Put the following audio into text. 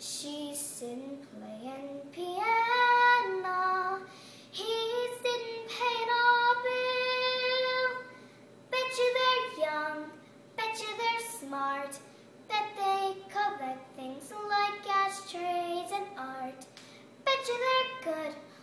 She's sitting playing piano. He's sitting paying a bill. Bet you they're young, bet you they're smart, bet they collect things like ashtrays and art. Bet you they're good.